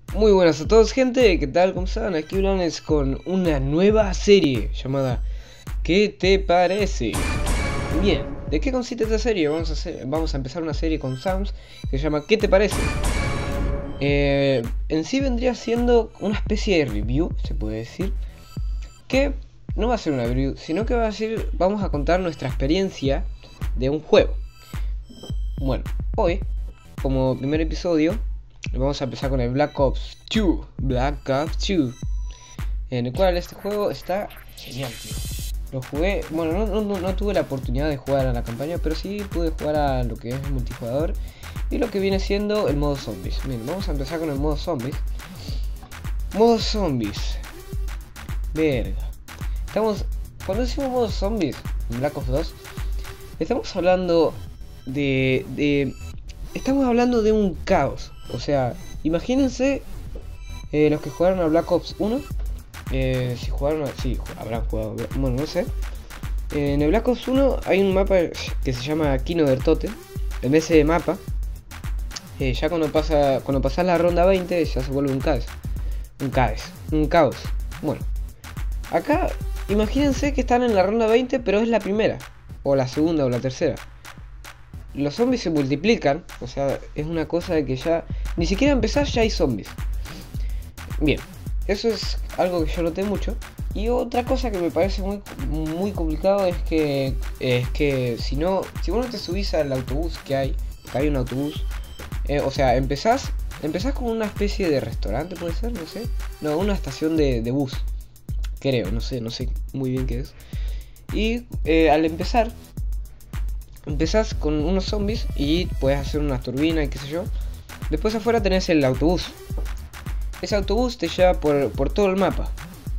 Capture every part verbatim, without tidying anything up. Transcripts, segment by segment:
Muy buenas a todos, gente, ¿qué tal? ¿Cómo están? Aquí Blanes con una nueva serie llamada ¿Qué te parece? Bien, ¿de qué consiste esta serie? Vamos a, hacer, vamos a empezar una serie con Sams que se llama ¿Qué te parece? Eh, en sí vendría siendo una especie de review, se puede decir, que no va a ser una review, sino que va a ser, vamos a contar nuestra experiencia de un juego. Bueno, hoy, como primer episodio, vamos a empezar con el Black Ops dos. Black Ops dos. En el cual este juego está genial, tío. Lo jugué, bueno, no, no, no, no tuve la oportunidad de jugar a la campaña, pero sí pude jugar a lo que es el multijugador y lo que viene siendo el modo zombies. Miren, vamos a empezar con el modo zombies. Modo zombies. Verga. Estamos, cuando decimos modo zombies en Black Ops dos, estamos hablando de, de estamos hablando de un caos. O sea, imagínense eh, los que jugaron a Black Ops uno. Eh, si jugaron a... Sí, habrán jugado... Bueno, no sé. Eh, en el Black Ops uno hay un mapa que se llama Kino del Tote. En ese mapa, eh, ya cuando pasa cuando pasas la ronda veinte, ya se vuelve un caos. Un caos. Un caos. Bueno. Acá, imagínense que están en la ronda veinte, pero es la primera. O la segunda o la tercera. Los zombies se multiplican. O sea, es una cosa de que ya... Ni siquiera empezar ya hay zombies. Bien. Eso es algo que yo noté mucho. Y otra cosa que me parece muy, muy complicado es que es que si no, si vos no te subís al autobús que hay, porque hay un autobús, eh, o sea, empezás, empezás como una especie de restaurante, puede ser, no sé, no, una estación de, de bus, creo, no sé, no sé muy bien qué es. Y eh, al empezar, empezás con unos zombies y puedes hacer una turbina y qué sé yo. Después afuera tenés el autobús. Ese autobús te lleva por, por todo el mapa.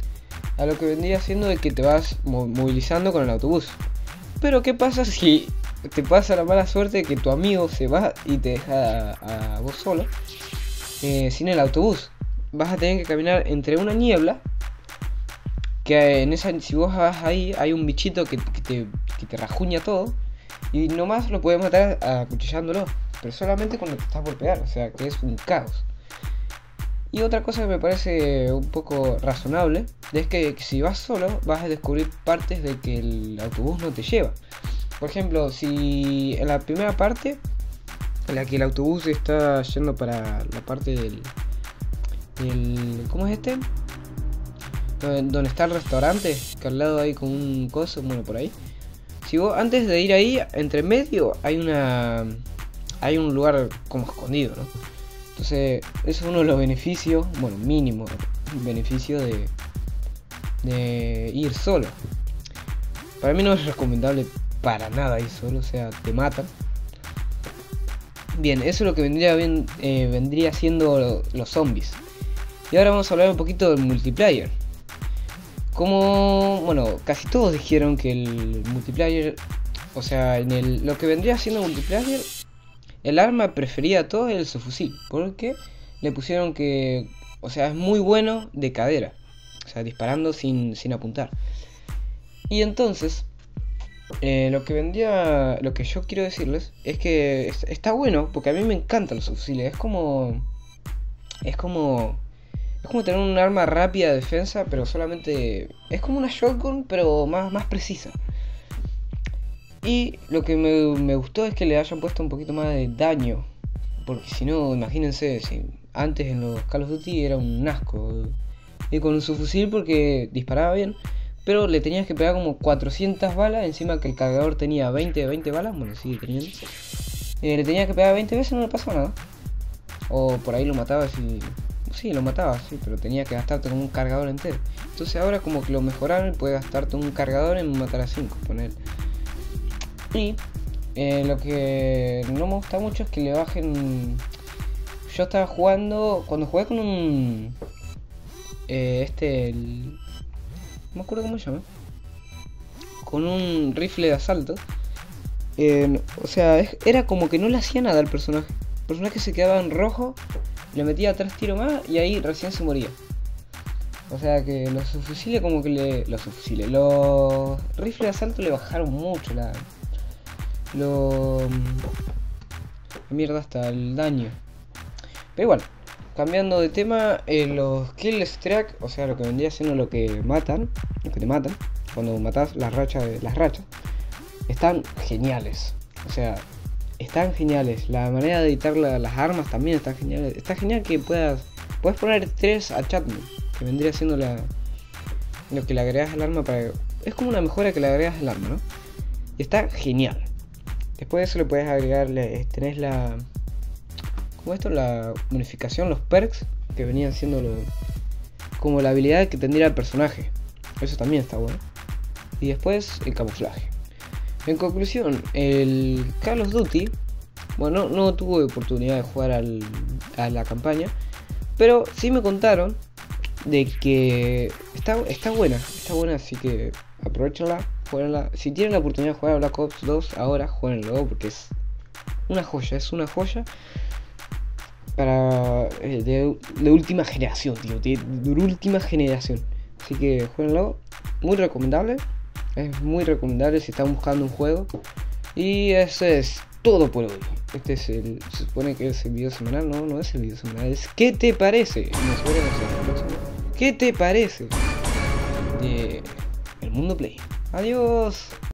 A lo que vendría siendo de que te vas movilizando con el autobús. Pero ¿qué pasa si te pasa la mala suerte de que tu amigo se va y te deja a, a vos solo eh, sin el autobús? Vas a tener que caminar entre una niebla. Que en esa, si vos vas ahí, hay un bichito que, que, te, que te rajuña todo. Y nomás lo puedes matar acuchillándolo. Pero solamente cuando te estás por pegar. O sea que es un caos. Y otra cosa que me parece un poco razonable es que, que si vas solo vas a descubrir partes de que el autobús no te lleva. Por ejemplo, si en la primera parte, en la que el autobús está yendo para la parte del... del ¿cómo es este? Donde está el restaurante, que al lado hay como un coso, bueno, por ahí. Si vos antes de ir ahí, entre medio hay una... hay un lugar como escondido, ¿no? Entonces, eso es uno de los beneficios, bueno, mínimo beneficio de, de ir solo. Para mí no es recomendable para nada ir solo, o sea, te matan. Bien, eso es lo que vendría, bien, eh, vendría siendo los zombies. Y ahora vamos a hablar un poquito del multiplayer. Como, bueno, casi todos dijeron que el multiplayer, o sea, en el, lo que vendría siendo multiplayer... El arma preferida a todos es el subfusil, porque le pusieron que, o sea, es muy bueno de cadera, o sea, disparando sin, sin apuntar. Y entonces, eh, lo que vendría, lo que yo quiero decirles es que es, está bueno, porque a mí me encantan los subfusiles. Es como, es como, es como tener un arma rápida de defensa, pero solamente, es como una shotgun, pero más, más precisa. Y lo que me, me gustó es que le hayan puesto un poquito más de daño. Porque si no, imagínense, si antes en los Call of Duty era un asco ir con un subfusil porque disparaba bien, pero le tenías que pegar como cuatrocientas balas, encima que el cargador tenía veinte, veinte balas, bueno, sigue teniendo. Eh, le tenías que pegar veinte veces y no le pasaba nada. O por ahí lo matabas y... Sí, lo matabas, sí, pero tenía que gastarte como un cargador entero. Entonces ahora como que lo mejoraron y puedes gastarte un cargador en matar a cinco, poner. Y eh, lo que no me gusta mucho es que le bajen. Yo estaba jugando. Cuando jugué con un. Eh, este. El, no me acuerdo cómo se llama. Con un rifle de asalto. Eh, o sea, es, era como que no le hacía nada al personaje. El personaje se quedaba en rojo. Le metía tres tiros más y ahí recién se moría. O sea que los subfusiles como que le. Los subfusiles. Los rifles de asalto le bajaron mucho la. Lo... mierda hasta el daño. Pero igual, cambiando de tema, eh, los kill streak, o sea, lo que vendría siendo lo que matan, lo que te matan, cuando matas las rachas, las rachas, están geniales. O sea, están geniales. La manera de editar la, las armas también está genial. Está genial que puedas, puedes poner tres achievements, que vendría siendo la, lo que le agregas al arma para, es como una mejora que le agregas al arma, ¿no? Y está genial. Después de eso le puedes agregarle, tenés la, como esto, la bonificación, los perks que venían siendo lo, como la habilidad que tendría el personaje. Eso también está bueno. Y después el camuflaje. En conclusión, el Call of Duty, bueno, no tuve oportunidad de jugar al, a la campaña, pero sí me contaron de que está, está buena, está buena, así que aprovechenla, jueguenla. Si tienen la oportunidad de jugar a Black Ops dos ahora, jueguenlo, porque es una joya, es una joya para eh, de, de última generación, tío, de, de última generación. Así que jueguenlo, muy recomendable, es muy recomendable si están buscando un juego. Y eso es todo por hoy. Este es el, se supone que es el video semanal, no, no es el video semanal, es ¿qué te parece? Nos veremos en el próximo. ¿Qué te parece de el mundo Play? Adiós.